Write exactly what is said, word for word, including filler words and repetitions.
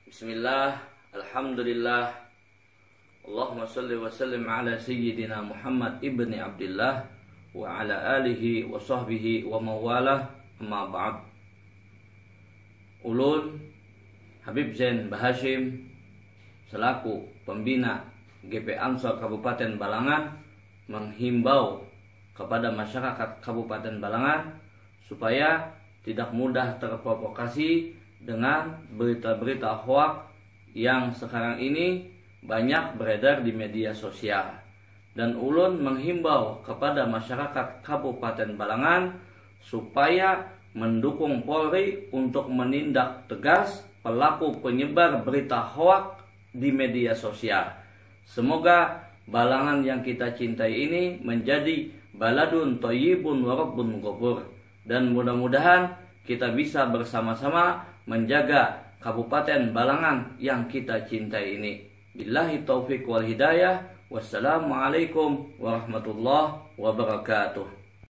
Bismillah, alhamdulillah, Allahumma salli wa sallim ala sayyidina Muhammad ibni Abdullah wa ala alihi wa sahbihi wa mawalah, amma ba'd. Ulun Habib Zain Bahashim selaku pembina G P Ansor Kabupaten Balangan menghimbau kepada masyarakat Kabupaten Balangan supaya tidak mudah terprovokasi dengan berita-berita hoak yang sekarang ini banyak beredar di media sosial. Dan ulun menghimbau kepada masyarakat Kabupaten Balangan supaya mendukung Polri untuk menindak tegas pelaku penyebar berita hoak di media sosial. Semoga Balangan yang kita cintai ini menjadi baladun thayyibun wa rabbun ghafur, dan mudah-mudahan kita bisa bersama-sama menjaga Kabupaten Balangan yang kita cintai ini. Billahi taufiq wal hidayah. Wassalamualaikum warahmatullahi wabarakatuh.